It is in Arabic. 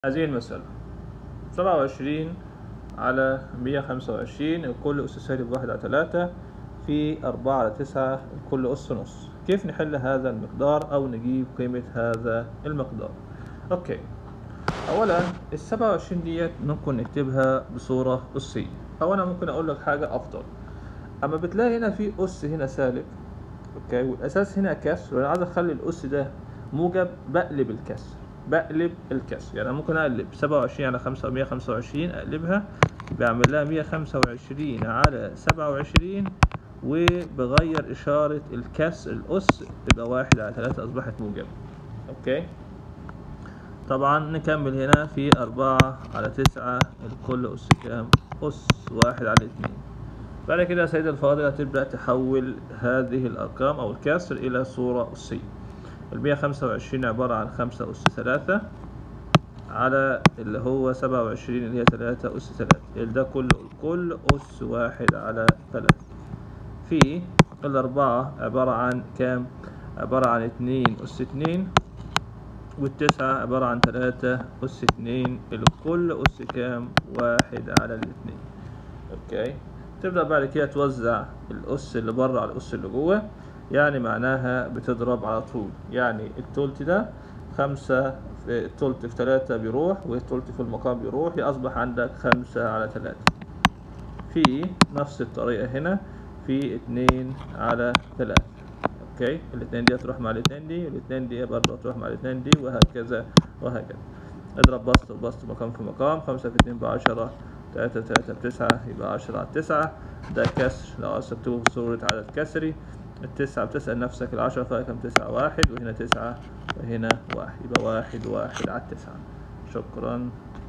هذه المسألة 27 على 125 الكل أس سالب 1/3 في 4/9 الكل أس نص. كيف نحل هذا المقدار أو نجيب قيمة هذا المقدار؟ أوكي، أولا 27 ديت ممكن نكتبها بصورة أسية، أو أنا ممكن أقول لك حاجة أفضل. أما بتلاقي هنا في أس هنا سالب، أوكي، والأساس هنا كسر، وأنا عايز أخلي الأس ده موجب، بقلب الكسر. يعني ممكن أقلب 27 على 125 أقلبها، بعمل لها 125 على 27 وبغير إشارة الكسر الأس تبقى 1/3 أصبحت موجبة. أوكي، طبعا نكمل هنا في 4/9 الكل أس كام؟ أس 1/2. بعد كده يا سيدي الفاضل هتبدأ تحول هذه الأرقام أو الكسر إلى صورة أسية. 125 عبارة عن 5 أس 3 على اللي هو 27 اللي هي 3 أس 3، ده كله الكل أس 1/3 في الأربعة عبارة عن كام؟ عبارة عن 2 أس 2، والتسعة عبارة عن 3 أس 2، الكل أس كام؟ 1/2. أوكي، تبدأ بعد كده توزع الأس اللي بره على الأس اللي جوه، يعني معناها بتضرب على طول. يعني التلت ده 5 في التلت في 3 بيروح، والتلت في المقام بيروح، أصبح عندك 5/3 في نفس الطريقة هنا في 2/3. اوكي، الاتنين دي هتروح مع الاتنين دي، والاتنين دي برضه هتروح مع الاتنين دي، وهكذا وهكذا. اضرب بسط وبسط، مقام في مقام، 5 في 2 ب10، 3 في 3 ب9، يبقى 10/9. ده كسر لو عايز تكتبه بصورة عدد كسري. التسعة بتسأل نفسك 10 فيها كام؟ 9 1، وهنا 9 وهنا 1، يبقى 1/1/9. شكرا.